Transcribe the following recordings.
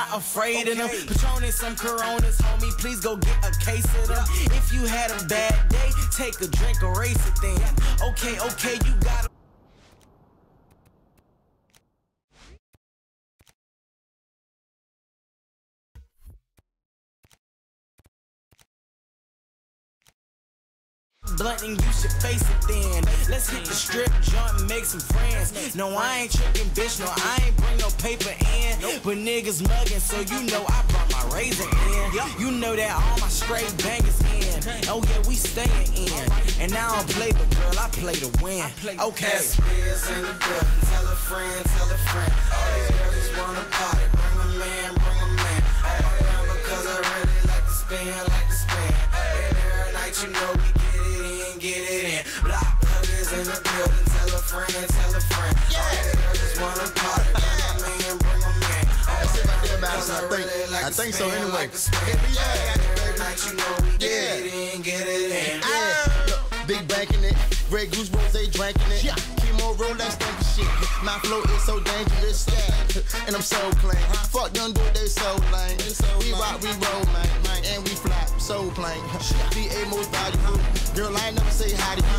not afraid of them. Patron and some Coronas, homie, please go get a case of them. If you had a bad day, take a drink, erase it then. Okay, you gotta. Blunt and you should face it then. Let's hit the strip joint and make some friends. No, I ain't tricking, bitch. No, I ain't bring no paper in. But niggas mugging, so you know I brought my razor in. You know that all my straight bangers in. Oh yeah, we staying in. And I don't play the girl, I play to win. Okay. SB's in the building. Tell a friend, tell a friend. All these girls just wanna party. Bring a man, bring a man. Because I really like to spin, like to spin. Every night you know we get it in. Block huggers in the building. Tell a friend, tell a friend. All these girls just wanna party. Bring a man, bring a man. I think so anyway. Every night you know we get it in. Big banking it, Grey Goose Rose drinking it. Chemo Rolex thinking shit. My flow is so dangerous, and I'm so clean. Fuck them dude, they so lame. We rock, we roll, man, and we fly, so plain. VA most valuable, girl, I ain't never say hi to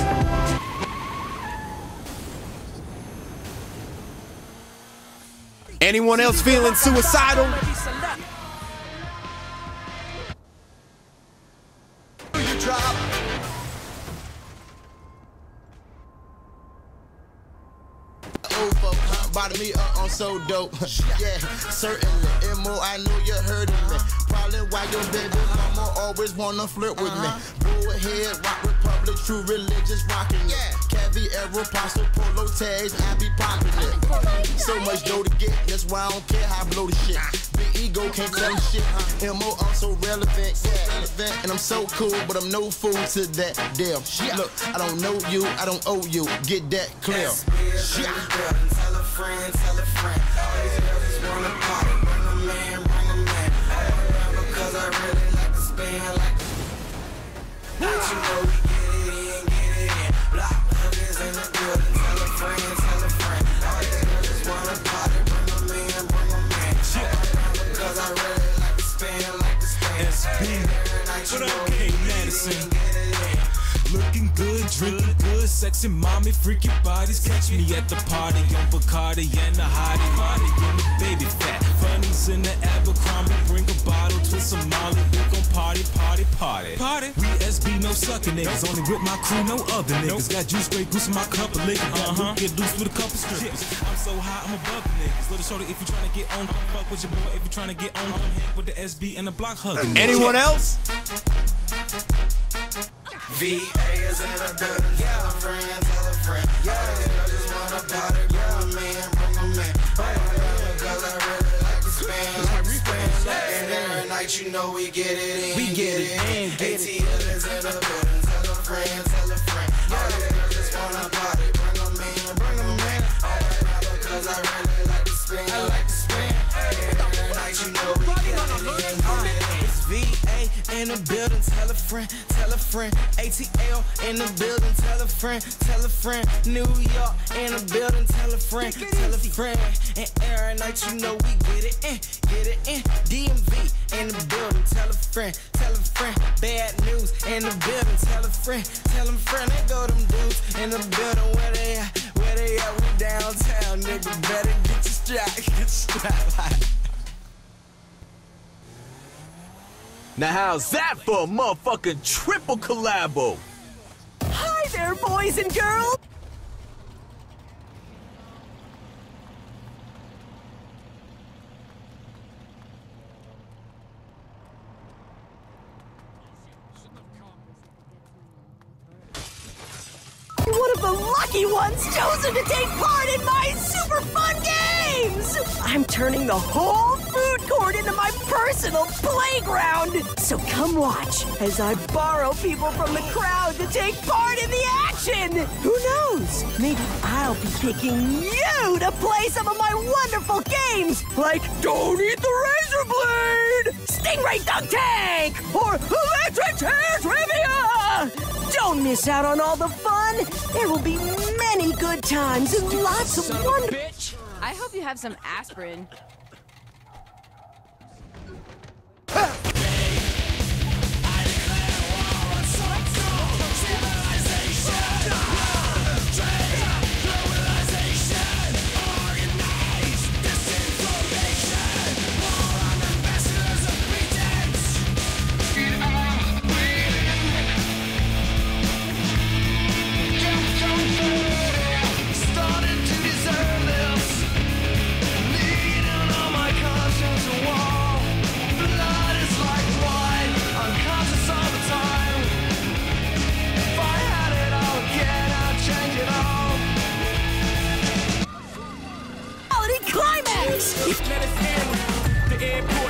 you. Anyone else feeling suicidal? You drop. Bottom me up, I'm so dope. Yeah, certainly. And more, I know you heard of me. Probably why your baby mama always wanna flirt with me. Bullhead, rock republic, true religious rockin' it. Caviar, apostle, polo tags, I be poppin' it. So much dough to get, that's why I don't care how I blow the shit. Big ego can't tell me shit. MO, I'm so relevant, and I'm so cool, but I'm no fool to that damn shit. Look, I don't know you, I don't owe you. Get that clear. Tell a friend, tell a friend. All these girls just wanna party. Bring a man, bring a man. Because I really like to spin like. Now you know we get it in. Block huggers in the building. Tell a friend, tell a friend. All these girls just wanna party. Bring a man, bring a man. Because I really like to spin like to spin. What up, K Madison? Looking good, drinking good, sexy mommy, freaky bodies. Catch me at the party on Bacardi and the hottie body in the baby fat. Funnies in the Abercrombie, bring a bottle to some Molly. We gon' party. We SB, no suckin' niggas, only with my crew, no other niggas. Got juice, straight goose in my cup, a liquor. Get loose with a couple strips. I'm so high, I'm above the niggas. Little shorty, if you tryna get on, fuck with your boy. If you tryna get on, hang with the SB and the block hugger. Anyone else? VA is in the building, tell a friend, tell a friend. Yeah, just wanna party, bring a man, bring a man. Because I really like to spin, like to spin. And every night you know we get it in, we get it in. ATL is in the building, tell a friend, tell a friend. Yeah, just wanna party, bring a man, bring a man. Because I really like to spin, like to spin. And every night you know we get it in. It's VA in the building, tell a friend, tell a friend. ATL in the building, tell a friend, tell a friend. New York in the building, tell a friend, tell a friend. And every night you know we get it in, get it in. DMV in the building, tell a friend, tell a friend. Bad news in the building, tell a friend, tell a friend. They go them dudes in the building, where they at, where they at? We downtown, nigga, better get your strap, get your strap. Now how's that for a motherfucking triple collabo? Hi there, boys and girls! One of the lucky ones chosen to take part in my super fun games! I'm turning the whole food court into my personal playground! So come watch as I borrow people from the crowd to take part in the action! Who knows? Maybe I'll be picking you to play some of my wonderful games, like Don't Eat the Razor Blade, Stingray Dunk Tank, or Electric Chair Trivia! Don't miss out on all the fun. There will be many good times and lots of wonderful... I hope you have some aspirin.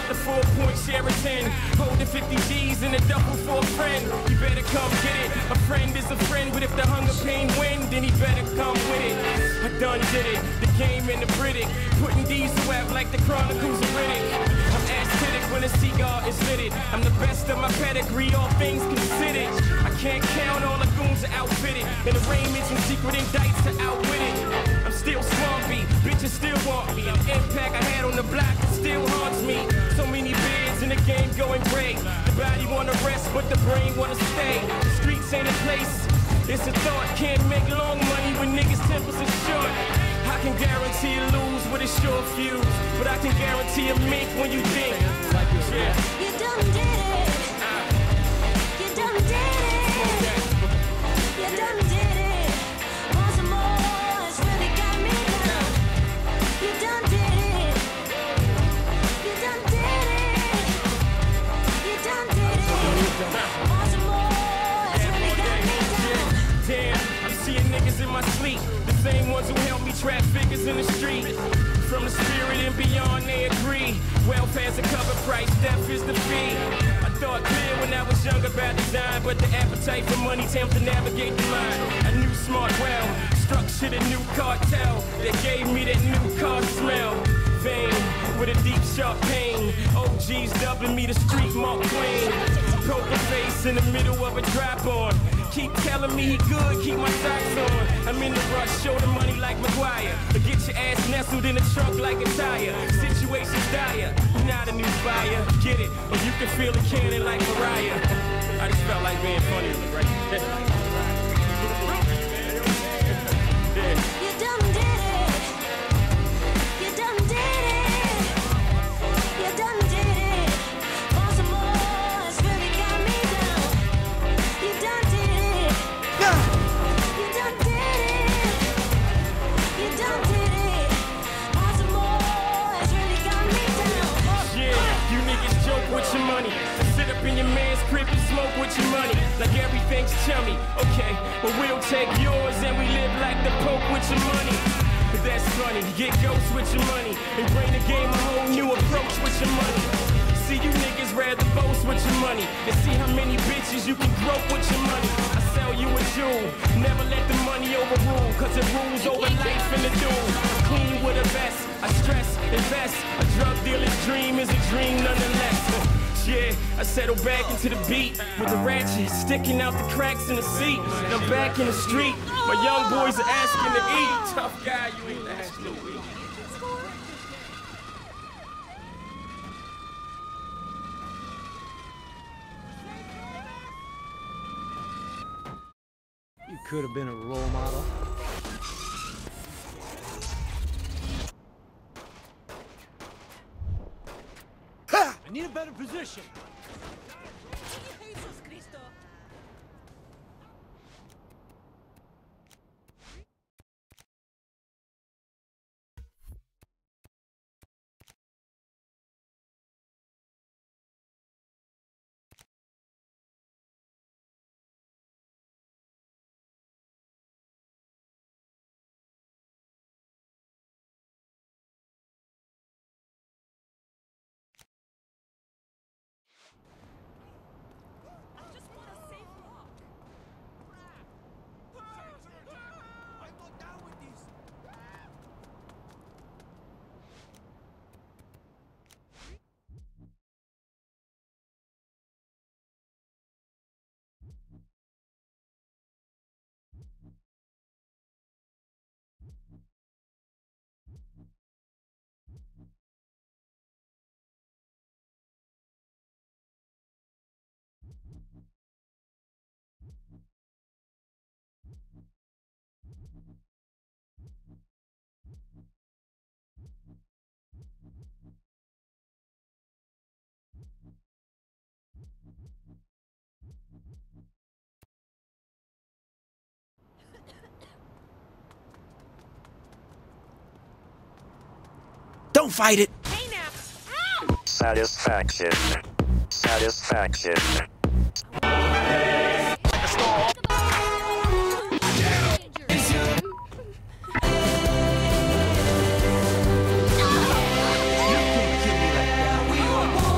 the 4-point Sheraton. Holding 50 G's in a double for a friend. You better come get it. A friend is a friend, but if the hunger pain win, then he better come with it. I done did it. The game and the Riddick. Putting diesel out like the Chronicles of Riddick. I'm acidic when a cigar is lit. I'm the best of my pedigree, all things considered. I can't count all the goons are outfitted. And arraignments and secret indicts are outwitted. I'm still swampy, bitches still want me. And the impact I had on the block still haunts me. So many beers in the game going great. The body wanna rest, but the brain wanna stay. The streets ain't a place, it's a thought. Can't make long money when niggas' tempers are short. I can guarantee you lose with a short fuse, but I can guarantee a mink when you think. Yeah. You done did it. You done did it. You done did it. Want some more? It's really got me down. You done did it. You done did it. You done did it. Want some more? It's really got me down. Damn, I'm seeing niggas in my sleep. The same ones who help me trap figures in the street. From the spirit and beyond, they agree. Welfare's a cover price, death is the fee. I thought clear when I was young about design, but the appetite for money tempts to navigate the line. I knew smart well, structured a new cartel that gave me that new car smell. Vein with a deep sharp pain. OG's dubbing me the street Mark Twain. Poker face in the middle of a drop on. Keep telling me he good, keep my socks on. I'm in the rush, show the money like McGuire. But get your ass nestled in a trunk like a tire. Situation's dire, I'm not a new buyer. Get it, and you can feel the cannon like Mariah. I just felt like being funny right there. You done did it. You done did it. You done did it. Want some more? It's really got me down. You done did it. You done did it. You done did it. Want some more? It's really got me down. Yeah, you niggas joke with your money. Sit up in your man's crib and smoke with your money. Like everything's chummy. Okay, well we'll take yours and we live like the Pope with your money. But that's funny, get ghosts with your money and bring the game a whole new approach with your money. See, you niggas rather boast with your money and see how many bitches you can grope with your money. I sell you a jewel, never let the money overrule, cause it rules over life in the duel. Clean with a vest, I stress, invest. A drug dealer's dream is a dream nonetheless. Yeah, I settle back into the beat with the ratchet sticking out the cracks in the seat. And I'm back in the street. My young boys are asking to eat. Tough guy, you ain't asking to eat. You could have been a role model. I need a better position. Don't fight it. Hey now. Satisfaction. Satisfaction. We were born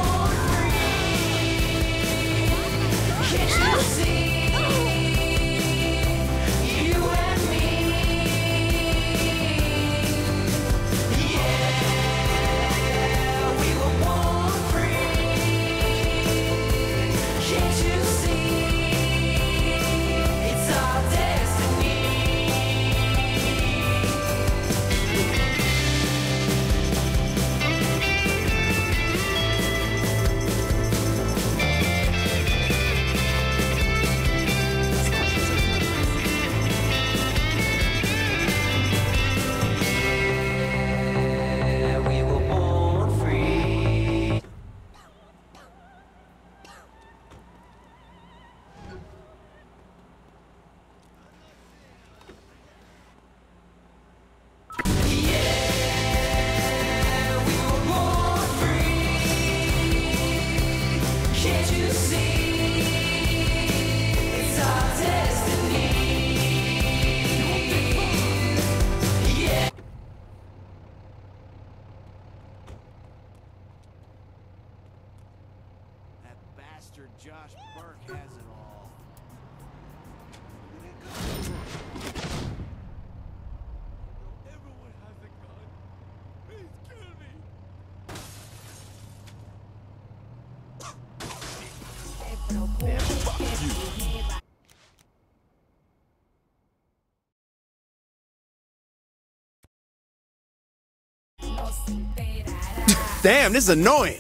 bastard Josh Burke has it all. Everyone has a gun. Please kill me. Damn, this is annoying.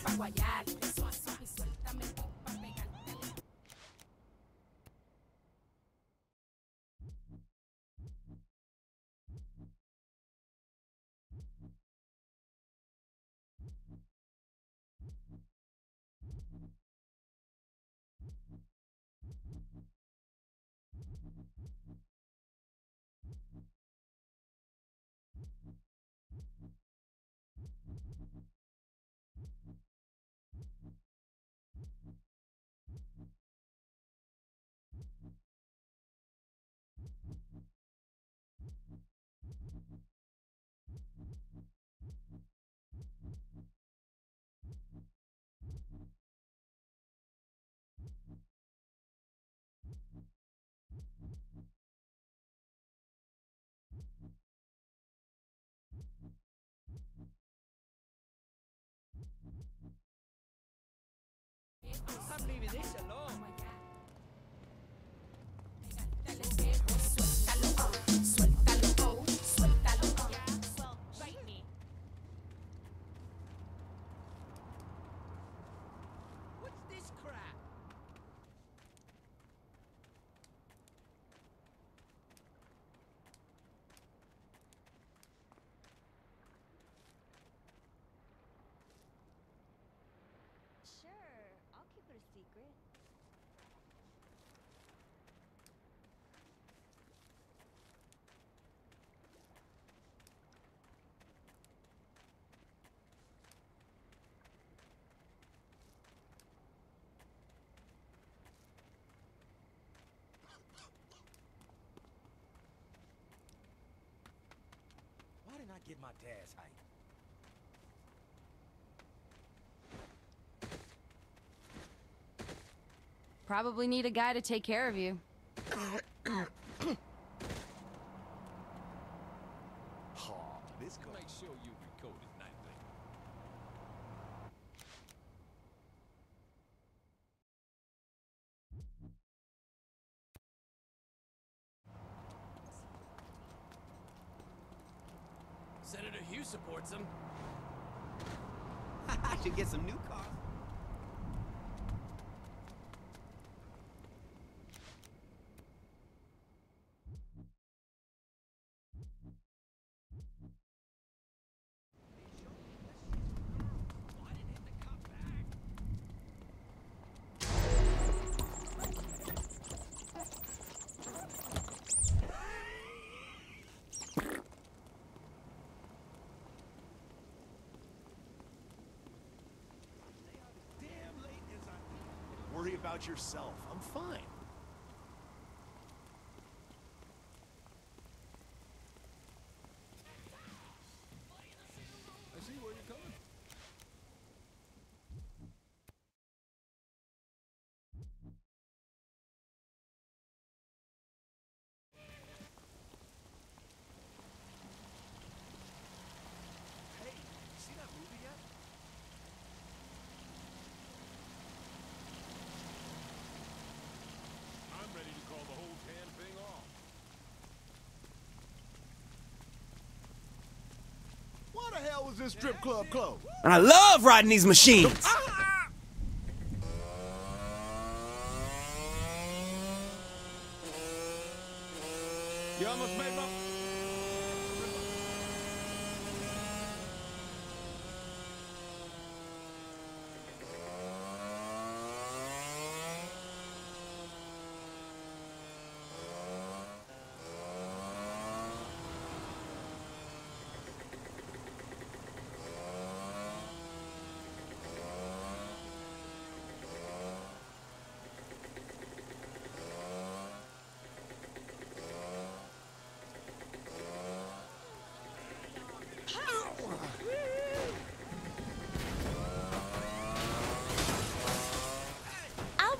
I'm leaving this alone. What's this crap? Sure, I'll keep it a secret. Why didn't I get my dad's height? Probably need a guy to take care of you. Oh, this gonna make sure you recorded nightly. Senator Hugh supports him. I should get some new cars. Worry about yourself. I'm fine. I see where you're coming. Hey, see that movie yet? I'm ready to call the whole damn thing off. Why the hell was this strip club closed? And I love riding these machines. You almost made my...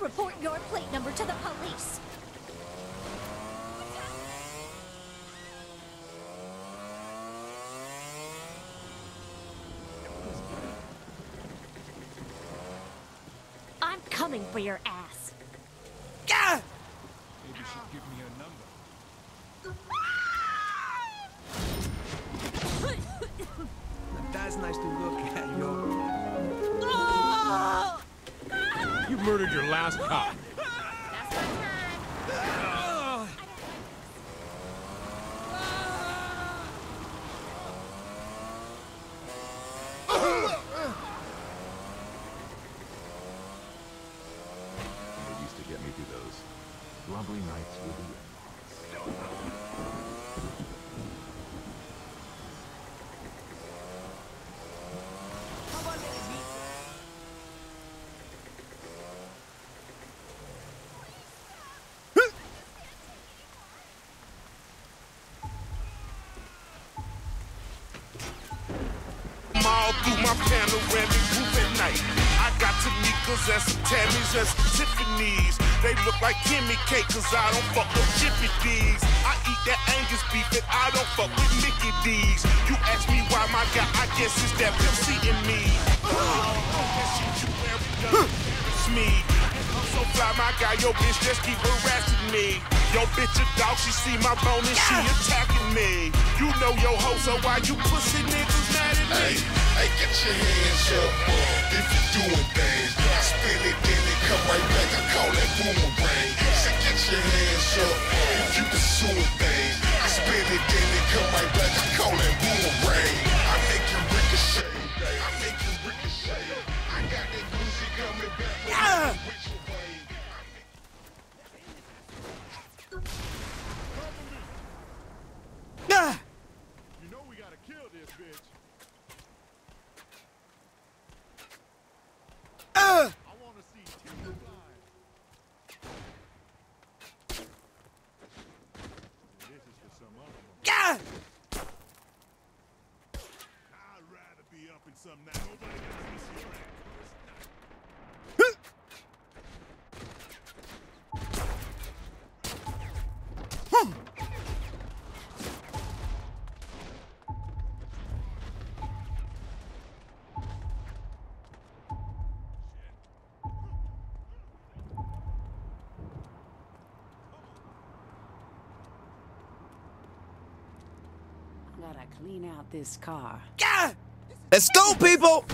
report your plate number to the police. I'm coming for your ass. Gah! Maybe you should give me your number. That's nice to look at, yo. You murdered your last cop. That's my turn. It used to get me through those lovely nights with the all through my panoramic roof at night. I got Tamikas and some Tammys and some Tiffany's. They look like Kimmy K, cause I don't fuck with Jiffy D's. I eat that Angus beef and I don't fuck with Mickey D's. You ask me why, my guy, I guess it's that Pepsi in me. That shit you wearing doesn't embarrass me. I'm so fly, my guy, your bitch just keep harassing me. Yo bitch a dog, she see my bone and she attacking me. You know your hoe, so why you pussy niggas mad at me? Hey, get your hands up if you're doing things. I spin it, then it come right back. I call that boomerang. So get your hands up if you pursuing things. I spin it, then it come right back. I call that boomerang. I make you ricochet. I make you ricochet. I got that pussy coming back. Yeah. Nah. You know we gotta kill this bitch. I wanna see Timber fly. This is for some other one. Gah! I'd rather be up in some night. Nobody gonna miss your ass. Gotta clean out this car. Gah! Let's go, people!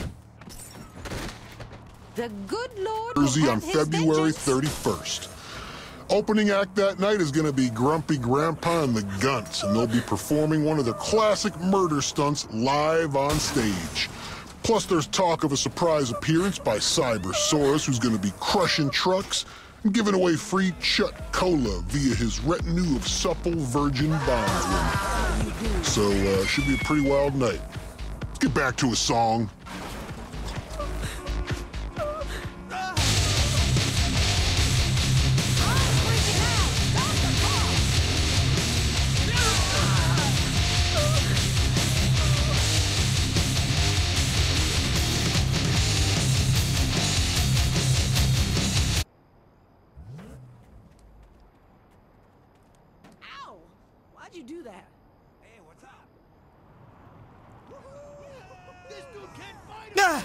The good Lord will Jersey on have his February vengeance. 31st. Opening act that night is going to be Grumpy Grandpa and the Gunts, and they'll be performing one of their classic murder stunts live on stage. Plus, there's talk of a surprise appearance by Cybersaurus, who's going to be crushing trucks and giving away free Chut Cola via his retinue of supple virgin bondsmen. So, should be a pretty wild night. Let's get back to a song. Why'd you do that? Hey, what's up? This dude can't fight Nah.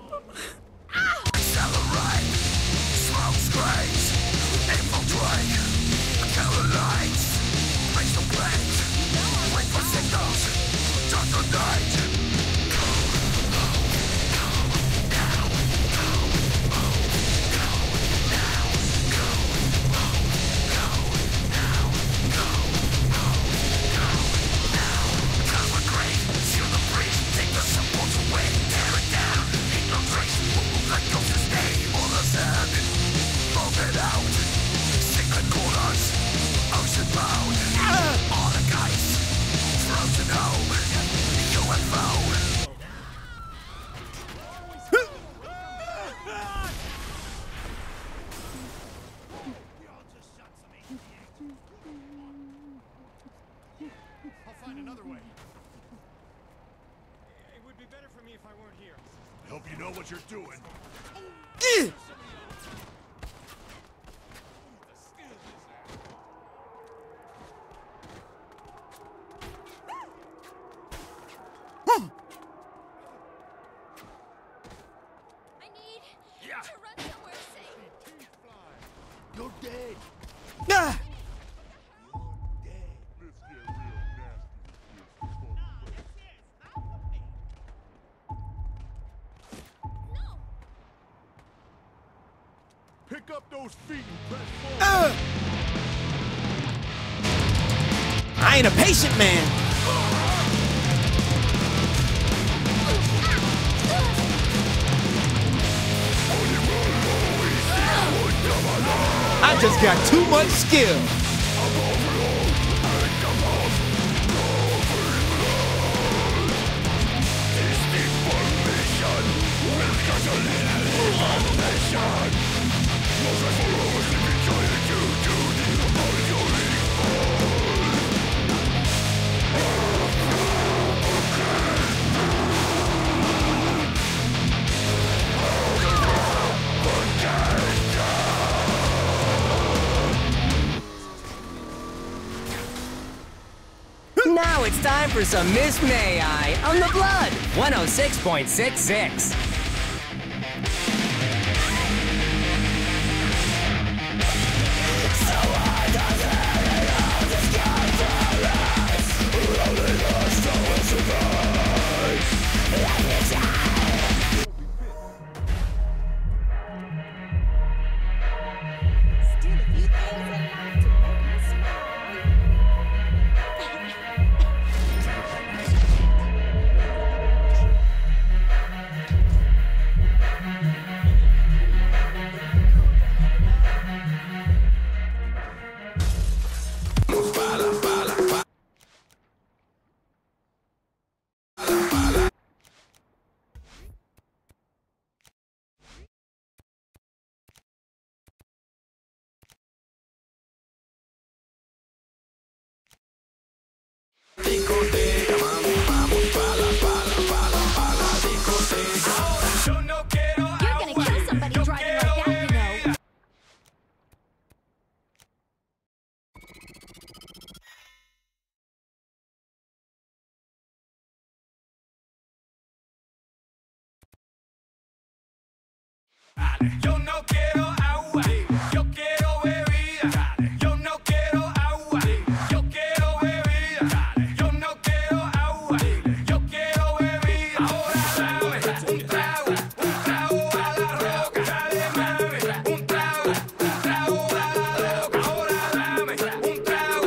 Accelerate, smoke screens, infiltrate, killer lights, raise the blades, wait for signals, turn the night. I'll find another way. It would be better for me if I weren't here. Hope you know what you're doing. You're dead. Ah! Pick up those feet and press forward. I ain't a patient man. I just got too much skill. Now it's time for some Miss May I on the Blood 106.66. Yo no quiero agua, yo quiero bebida. Yo no quiero agua, yo quiero bebida. Yo no quiero agua, yo quiero bebida. Ahora dame un trago a la roca. Dale mami, un trago a la roca. Ahora dame un trago a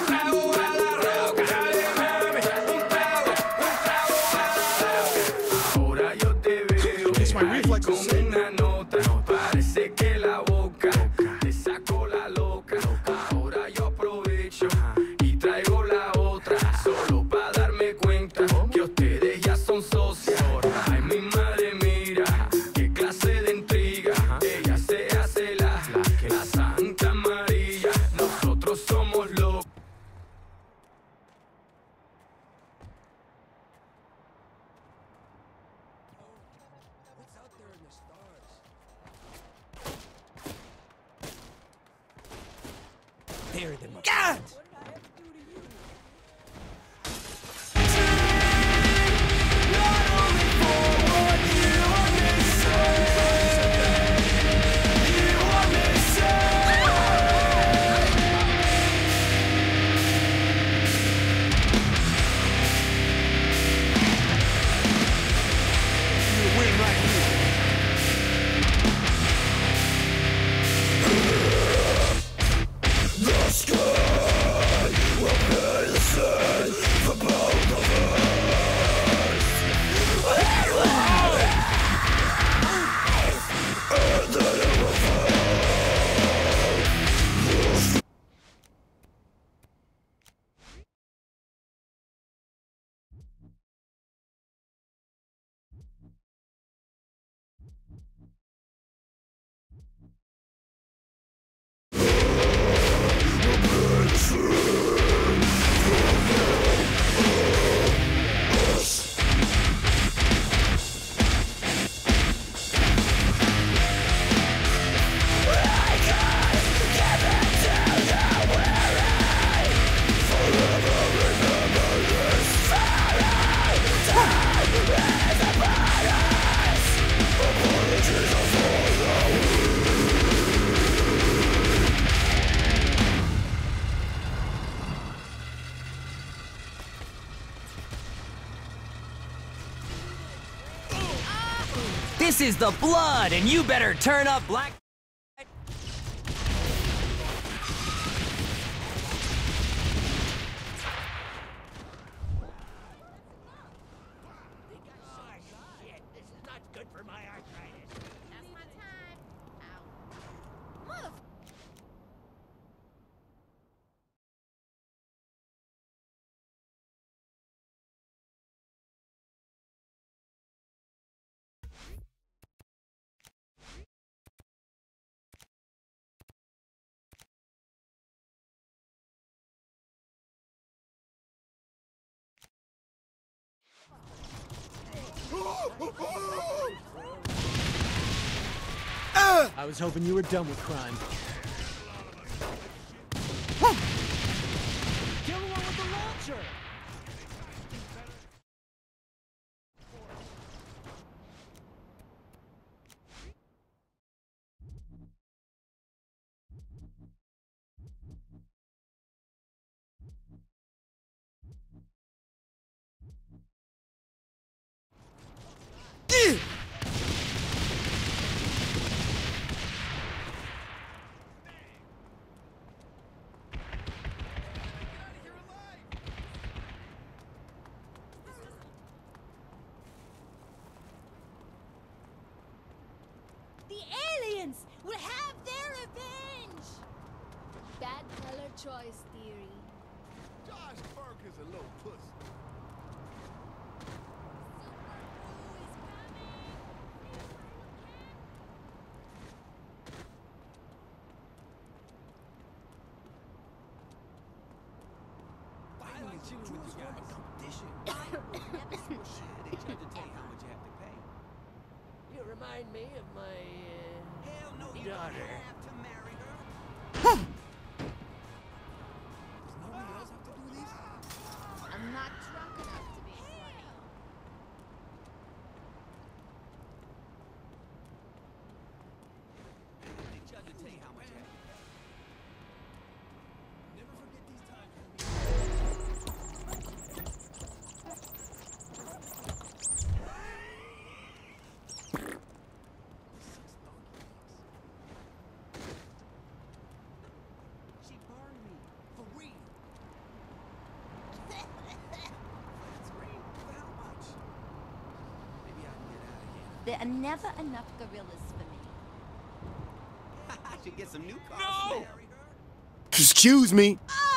la roca. Dale mami, un trago a la roca. Ahora yo te veo. It's my reflex. Una nota, parece que la boca te sacó la loca. Ahora yo aprovecho y traigo la otra, solo para darme cuenta que ustedes ya son socias. Ay, mi madre, mira, qué clase de intriga. Ella se hace la Santa María. Nosotros somos locos. What's out there in the stars? There than God! What did I have to do to you? The sky. This is the blood, and you better turn up black. I was hoping you were done with crime. Kill one with the launcher! Will have their revenge! Bad color choice theory. Josh Burke is a little pussy. Finally chilling with you guys. Competition. They tried to tell you how much you have to pay. You remind me of my Hell no, you daughter. don't have to marry her. Does nobody else have to do this? I'm not drunk enough to be funny. They tried to tell you how much you have to pay. Never forget these times when She burned me. For real. That's great. For how much? Maybe I can get out of here. There are never enough gorillas for me. I should get some new cars. No! Excuse me.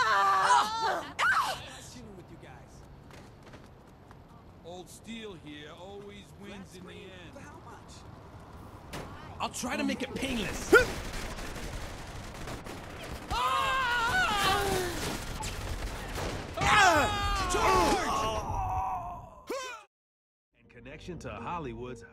Chilling with you guys. Old Steel here always wins in the end. For how much? I'll try to make it painless. In connection to Hollywood's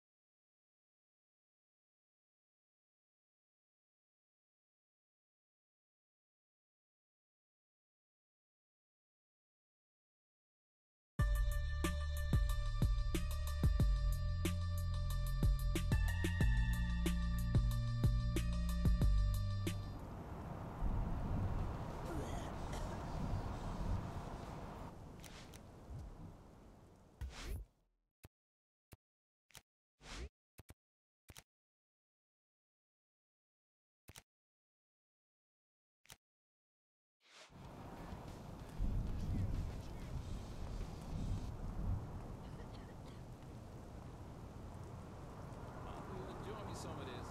Enjoy me some of this.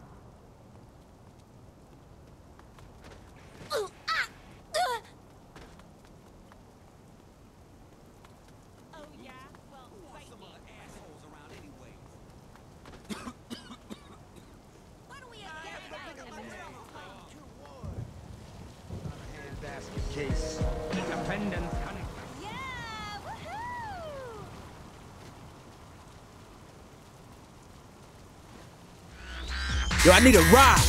Oh yeah? Well, fight Some me. other assholes around anyways. Why don't we have Basket case. Independence. Yeah! Woohoo! Yo, I need a ride.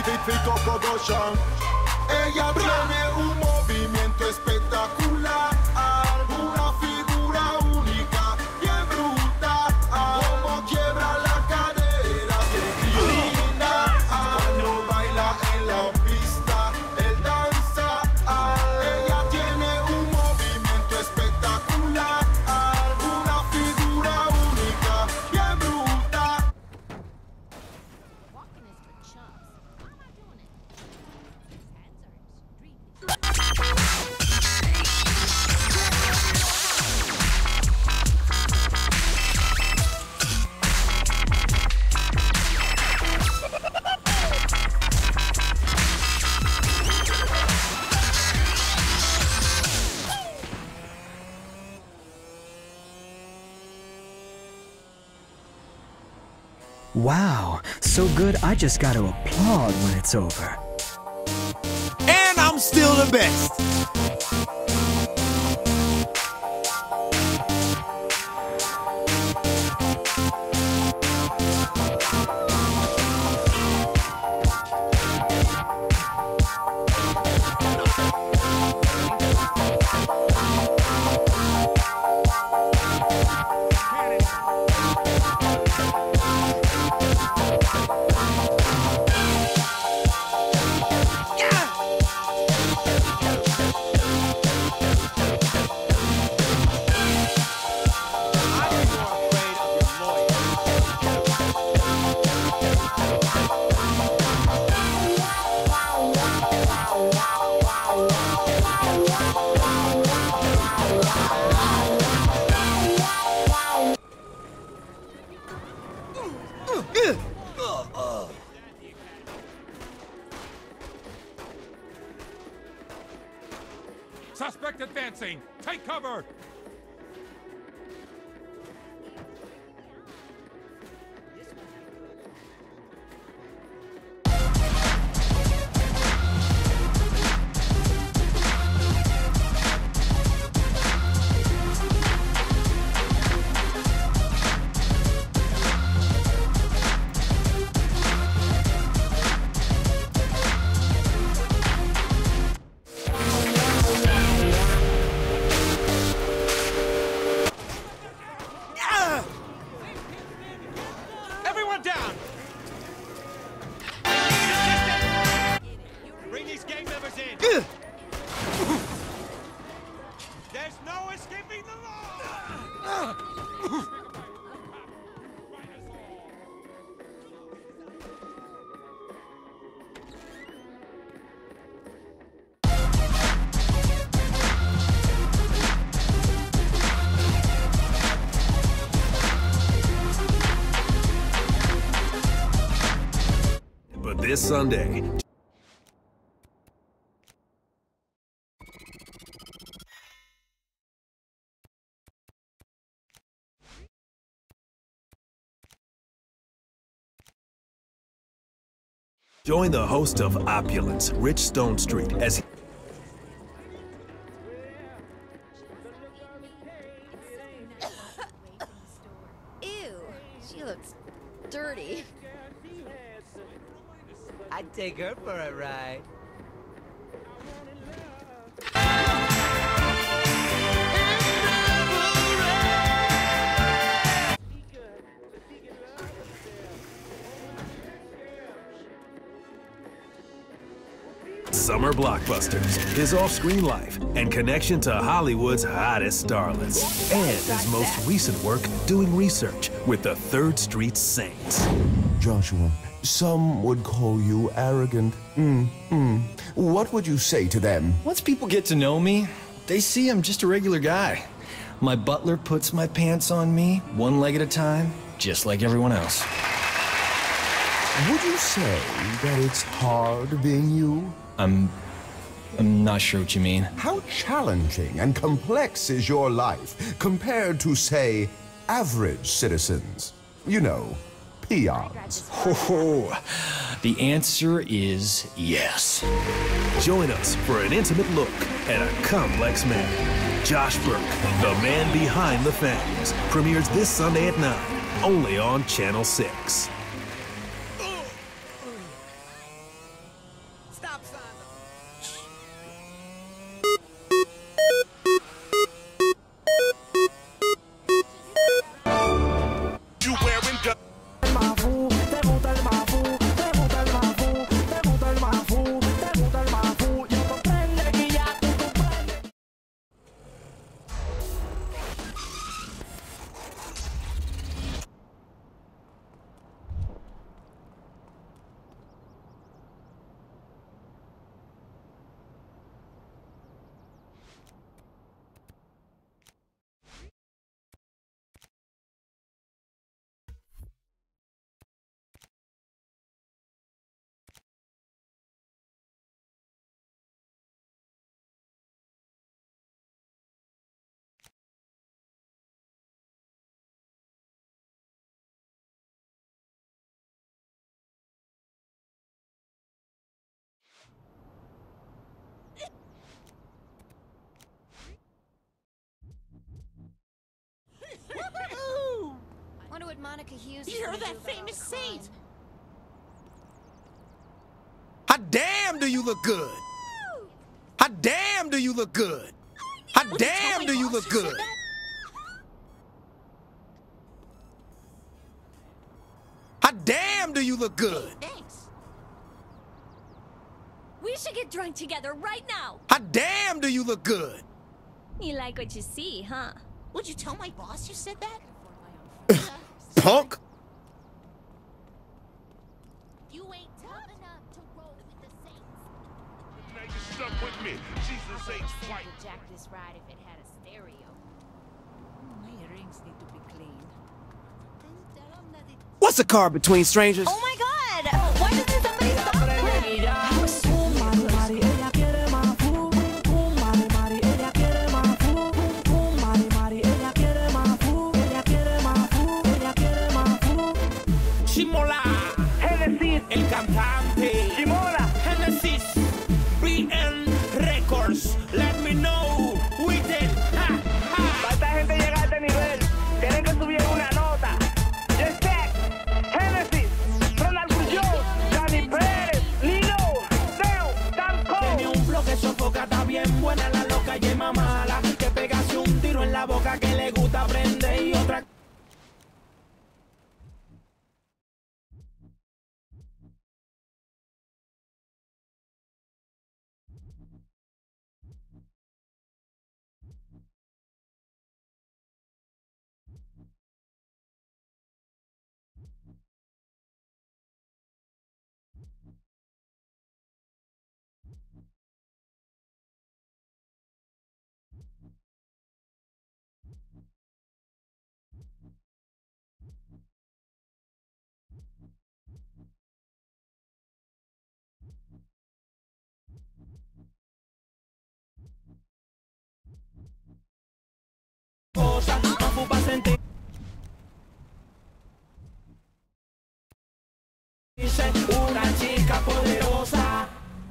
Ella tiene un movimiento espectacular, una figura única, bien bruta, como quiebra la cadera, bien linda, cuando baila en la pista, él danza, ella tiene un movimiento espectacular, una figura única, bien bruta. Wow, so good I just gotta applaud when it's over. And I'm still the best. Suspect advancing! Take cover! Everyone down! Bring these gang members in! There's no escaping the law! But this Sunday, join the host of Opulence, Rich Stone Street, as he Ew, she looks dirty. I'd take her for a ride. Summer Blockbusters, his off-screen life, and connection to Hollywood's hottest starlets, and his most recent work doing research with the 3rd Street Saints. Joshua, some would call you arrogant. What would you say to them? Once people get to know me, they see I'm just a regular guy. My butler puts my pants on me, one leg at a time, just like everyone else. Would you say that it's hard being you? I'm not sure what you mean. How challenging and complex is your life compared to, say, average citizens? You know, peons. Oh, the answer is yes. Join us for an intimate look at a complex man. Josh Burke, the man behind the fangs, premieres this Sunday at 9, only on Channel 6. stop signs. You wearing the Wonder what Monica Hughes is You're gonna that do about famous all the crime. saint. How damn do you look good? How damn do you look good? How damn do you look good? How damn do you look good? Thanks. We should get drunk together right now. How damn do you look good? You like what you see, huh? Would you tell my boss you said that? Punk? You ain't tough enough to roll with the saints. Now you stuck with me. Jesus H. White. Jack this ride if it had a stereo. My earrings need to be cleaned. What's a car between strangers? Oh my god! Why doesn't somebody stop me? Shimola, Genesis, el cantante. Shimola, Genesis, BN Records. Let me know, with it. Para esta gente llegar a este nivel, tienen que subir una nota. Yes, Jack, Genesis, Ronald Jones, Dani Pérez, Lino, Deo, Danco. Tiene un flow que sofoca, está bien buena la loca y es mala. Que pegase un tiro en la boca que le gusta aprender y otra. Una chica poderosa.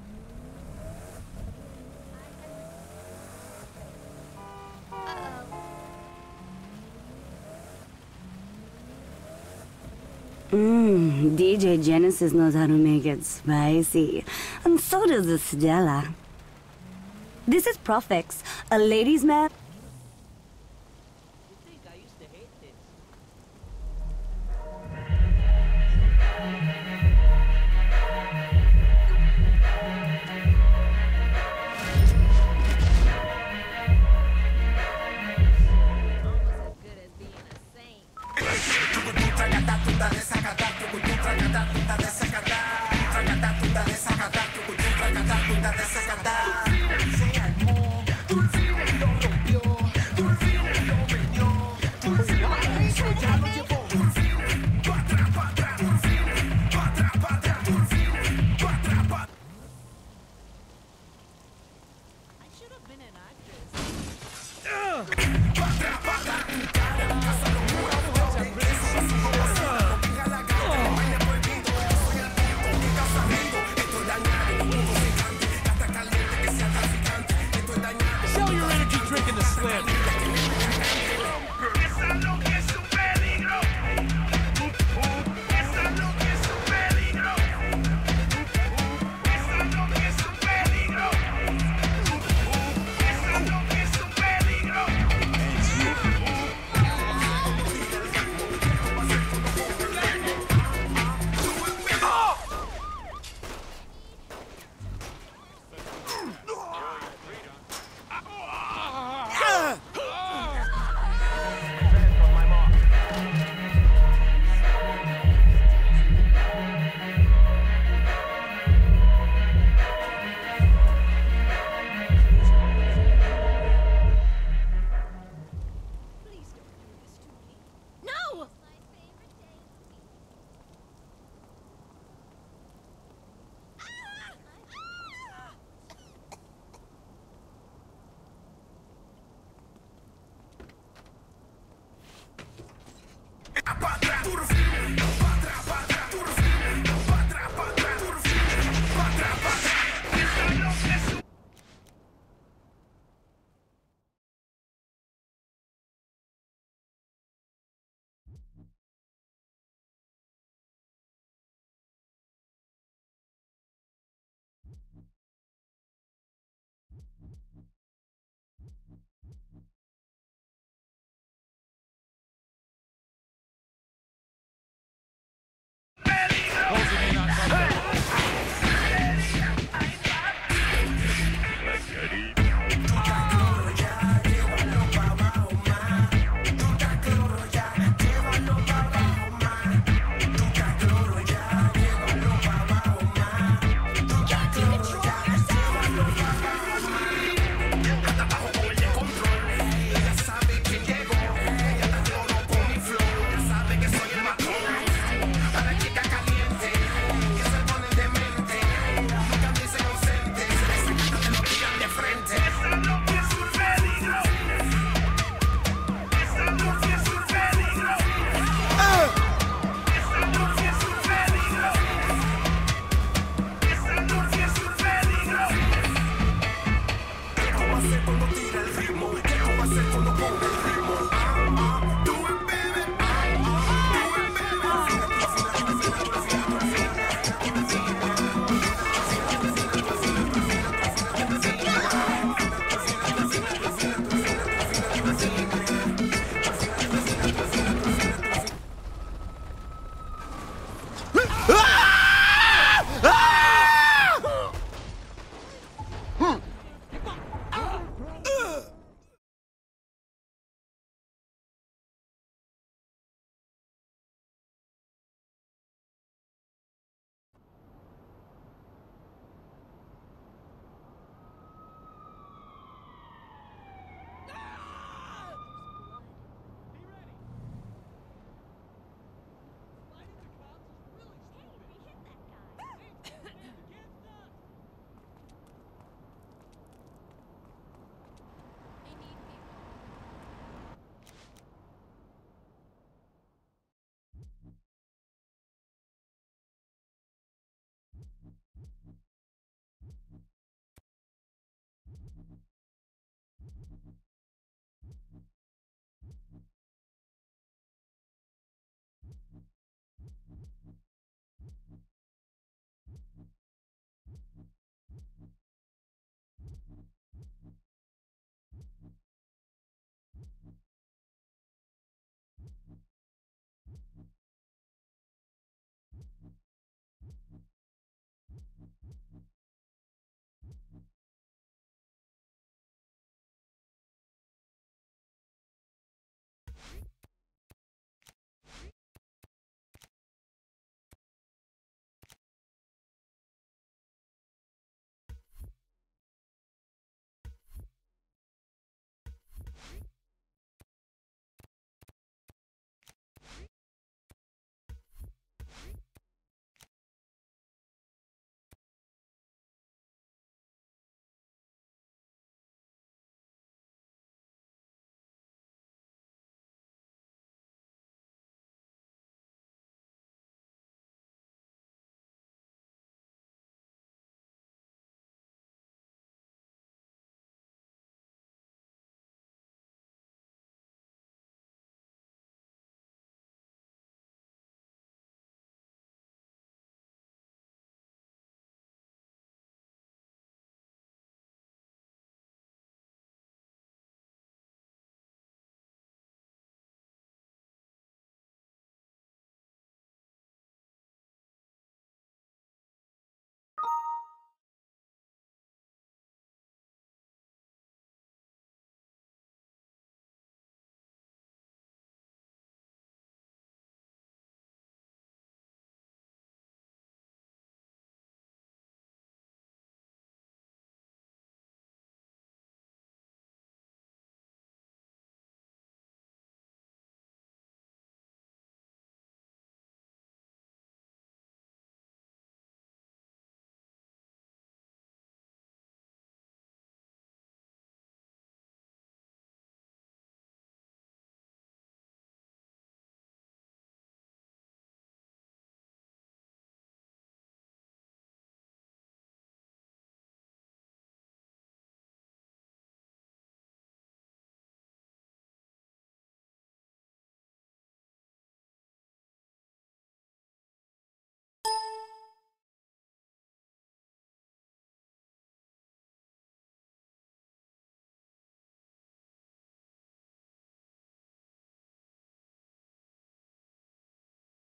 DJ Genesis knows how to make it spicy. And so does the Stella. This is Profix, a ladies' man. Desacatá,